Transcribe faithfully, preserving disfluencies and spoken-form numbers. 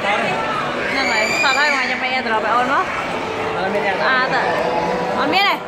nhưng mà thật thôi ngoài trong đây rồi phải ôn mất à tự ôn biết này